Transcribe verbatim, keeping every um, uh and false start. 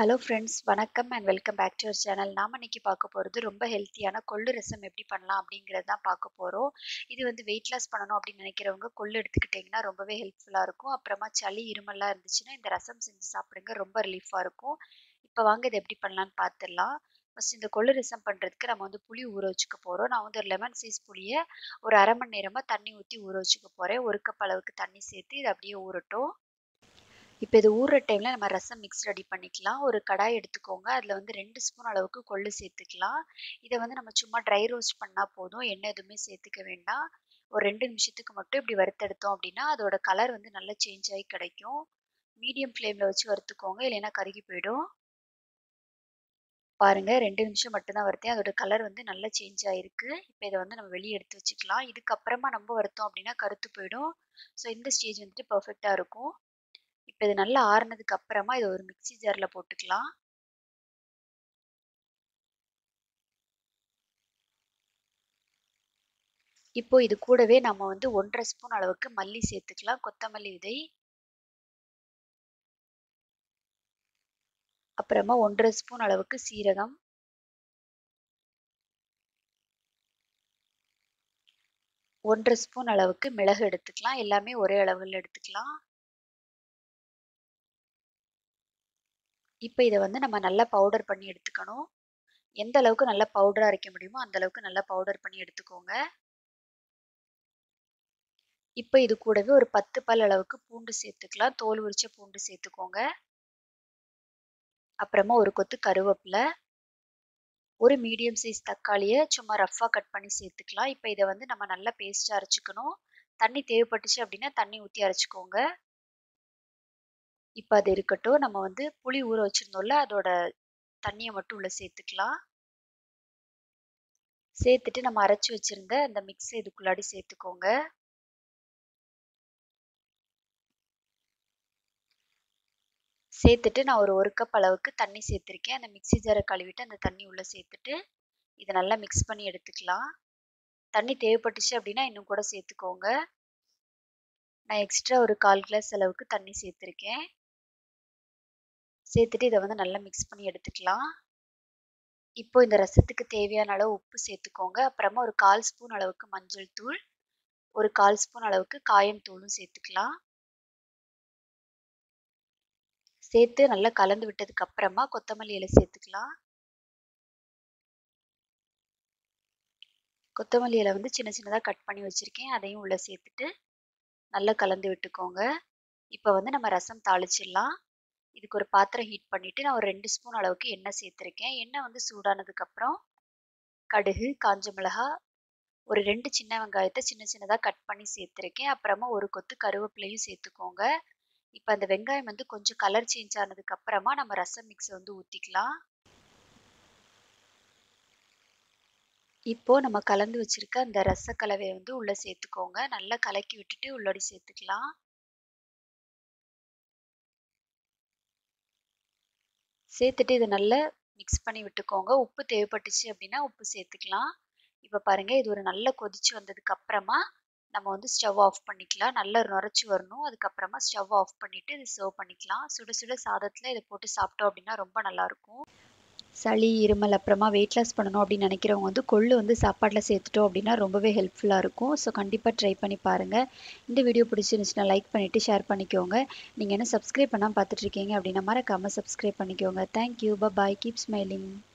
Hello friends, வணக்கம் and welcome back to your channel. நாம இன்னைக்கு பார்க்க போகிறது ரொம்ப ஹெல்த்தியான கொள்ளு ரசம் எப்படி பண்ணலாம் அப்படிங்கிறது தான் பார்க்க போகிறோம். இது வந்து வெயிட் லாஸ் பண்ணணும் அப்படின்னு நினைக்கிறவங்க கொள்ளு எடுத்துக்கிட்டிங்கன்னா ரொம்பவே ஹெல்ப்ஃபுல்லாக இருக்கும். அப்புறமா சளி இருமல்லாம் இருந்துச்சுன்னா இந்த ரசம் செஞ்சு சாப்பிடுங்க, ரொம்ப ரிலீஃபாக இருக்கும். இப்போ வாங்க இதை எப்படி பண்ணலான்னு பார்த்துடலாம். ஃபஸ்ட் இந்த கொள்ளு ரசம் பண்ணுறதுக்கு நம்ம வந்து புளி ஊற வச்சுக்க போகிறோம். நான் வந்து ஒரு லெமன் சைஸ் புளியை ஒரு அரை மணி நேரமாக தண்ணி ஊற்றி ஊற வச்சுக்க போகிறேன். ஒரு கப் அளவுக்கு தண்ணி சேர்த்து இது அப்படியே ஊறட்டும். இப்போ இது ஊறுற டைமில் நம்ம ரசம் மிக்ஸ் ரெடி பண்ணிக்கலாம். ஒரு கடாய் எடுத்துக்கோங்க. அதில் வந்து ரெண்டு ஸ்பூன் அளவுக்கு கொள்ளு சேர்த்துக்கலாம். இதை வந்து நம்ம சும்மா ட்ரை ரோஸ்ட் பண்ணால் போதும், எண்ணெய் எதுவுமே சேர்த்துக்க வேண்டாம். ஒரு ரெண்டு நிமிஷத்துக்கு மட்டும் இப்படி வறுத்தெடுத்தோம் அப்படின்னா அதோட கலர் வந்து நல்லா சேஞ்ச் ஆகி கிடைக்கும். மீடியம் ஃப்ளேமில் வச்சு வறுத்துக்கோங்க, இல்லைன்னா கருகி போயிடும். பாருங்க, ரெண்டு நிமிஷம் மட்டும்தான் வறுத்தேன், அதோட கலர் வந்து நல்லா சேஞ்ச் ஆகிருக்கு. இப்போ இதை வந்து நம்ம வெளியே எடுத்து வச்சுக்கலாம். இதுக்கப்புறமா நம்ம வறுத்தோம் அப்படின்னா கருத்து போயிடும். ஸோ இந்த ஸ்டேஜ் வந்துட்டு பர்ஃபெக்டாக இருக்கும். இப்போ இது நல்லா ஆறுனதுக்கு அப்புறமா இதை ஒரு மிக்ஸி ஜாரில் போட்டுக்கலாம். இப்போ இது கூடவே நம்ம வந்து ஒன்றரை ஸ்பூன் அளவுக்கு மல்லி சேர்த்துக்கலாம், கொத்தமல்லி விதை. அப்புறமா ஒன்றரை ஸ்பூன் அளவுக்கு சீரகம், ஒன்றரை ஸ்பூன் அளவுக்கு மிளகு எடுத்துக்கலாம். எல்லாமே ஒரே அளவில் எடுத்துக்கலாம். இப்போ இதை வந்து நம்ம நல்லா பவுடர் பண்ணி எடுத்துக்கணும். எந்த அளவுக்கு நல்லா பவுடராக அரைக்க முடியுமோ அந்த அளவுக்கு நல்லா பவுடர் பண்ணி எடுத்துக்கோங்க. இப்போ இது கூடவே ஒரு பத்து பல் அளவுக்கு பூண்டு சேர்த்துக்கலாம். தோல் உரிச்ச பூண்டு சேர்த்துக்கோங்க. அப்புறமா ஒரு கொத்து கருவேப்பிலை, ஒரு மீடியம் சைஸ் தக்காளியை சும்மா ரஃப்பாக கட் பண்ணி சேர்த்துக்கலாம். இப்போ இதை வந்து நம்ம நல்லா பேஸ்ட்டாக அரைச்சிக்கணும். தண்ணி தேவைப்பட்டுச்சு அப்படின்னா தண்ணி ஊற்றி அரைச்சிக்கோங்க. இப்போ அது இருக்கட்டும். நம்ம வந்து புளி ஊற வச்சுருந்தோம்ல, அதோட தண்ணியை மட்டும் உள்ளே சேர்த்துக்கலாம். சேர்த்துட்டு நம்ம அரைச்சி வச்சுருந்த அந்த மிக்ஸை இதுக்குள்ளாடி சேர்த்துக்கோங்க. சேர்த்துட்டு நான் ஒரு ஒரு கப் அளவுக்கு தண்ணி சேர்த்துருக்கேன். அந்த மிக்ஸி ஜாரை கழுவிட்டு அந்த தண்ணி உள்ளே சேர்த்துட்டு இதை நல்லா மிக்ஸ் பண்ணி எடுத்துக்கலாம். தண்ணி தேவைப்பட்டுச்சு அப்படின்னா இன்னும் கூட சேர்த்துக்கோங்க. நான் எக்ஸ்ட்ரா ஒரு கால் கிளாஸ் அளவுக்கு தண்ணி சேர்த்துருக்கேன். சேர்த்துட்டு இதை வந்து நல்லா மிக்ஸ் பண்ணி எடுத்துக்கலாம். இப்போ இந்த ரசத்துக்கு தேவையான அளவு உப்பு சேர்த்துக்கோங்க. அப்புறமா ஒரு கால் ஸ்பூன் அளவுக்கு மஞ்சள் தூள், ஒரு கால் ஸ்பூன் அளவுக்கு காயம் தூளும் சேர்த்துக்கலாம். சேர்த்து நல்லா கலந்து விட்டதுக்கு அப்புறமா கொத்தமல்லி இலை சேர்த்துக்கலாம். கொத்தமல்லி இலை வந்து சின்ன சின்னதாக கட் பண்ணி வச்சுருக்கேன், அதையும் உள்ளே சேர்த்துட்டு நல்லா கலந்து விட்டுக்கோங்க. இப்போ வந்து நம்ம ரசம் தாளிச்சிடலாம். இதுக்கு ஒரு பாத்திரம் ஹீட் பண்ணிவிட்டு நான் ஒரு ரெண்டு ஸ்பூன் அளவுக்கு எண்ணெய் சேர்த்துருக்கேன். எண்ணெய் வந்து சூடானதுக்கப்புறம் கடுகு, காஞ்ச மிளகா, ஒரு ரெண்டு சின்ன வெங்காயத்தை சின்ன சின்னதாக கட் பண்ணி சேர்த்துருக்கேன். அப்புறமா ஒரு கொத்து கருவேப்பிலையும் சேர்த்துக்கோங்க. இப்போ அந்த வெங்காயம் வந்து கொஞ்சம் கலர் சேஞ்ச் ஆனதுக்கு அப்புறமா நம்ம ரசம் மிக்ஸை வந்து ஊற்றிக்கலாம். இப்போ நம்ம கலந்து வச்சிருக்க அந்த ரச கலவையை வந்து உள்ள சேர்த்துக்கோங்க. நல்லா கலக்கி விட்டுட்டு உள்ளோடி சேர்த்துக்கலாம். சேர்த்துட்டு இதை நல்லா மிக்ஸ் பண்ணி விட்டுக்கோங்க. உப்பு தேவைப்பட்டுச்சு அப்படின்னா உப்பு சேர்த்துக்கலாம். இப்போ பாருங்க, இது ஒரு நல்லா கொதிச்சு வந்ததுக்கு அப்புறமா நம்ம வந்து ஸ்டவ் ஆஃப் பண்ணிக்கலாம். நல்லா நுரைச்சி வரணும். அதுக்கப்புறமா ஸ்டவ் ஆஃப் பண்ணிட்டு இதை சர்வ் பண்ணிக்கலாம். சுட சுட சாதத்தில் இதை போட்டு சாப்பிட்டோம் அப்படின்னா ரொம்ப நல்லாயிருக்கும். சளி, இருமல், அப்புறமா வெயிட் லாஸ் பண்ணணும் அப்படின்னு நினைக்கிறவங்க வந்து கொள்ளு வந்து சாப்பாட்டில் சேர்த்துட்டோம் அப்படின்னா ரொம்பவே ஹெல்ப்ஃபுல்லாக இருக்கும். ஸோ கண்டிப்பாக ட்ரை பண்ணி பாருங்கள். இந்த வீடியோ பிடிச்சிருந்துச்சுன்னா லைக் பண்ணிவிட்டு ஷேர் பண்ணிக்கோங்க. நீங்கள் என்ன சப்ஸ்கிரைப் பண்ணாமல் பார்த்துட்ருக்கீங்க அப்படின்னா மறக்காமல் சப்ஸ்கிரைப் பண்ணிக்கோங்க. Thank you, bye, keep smiling.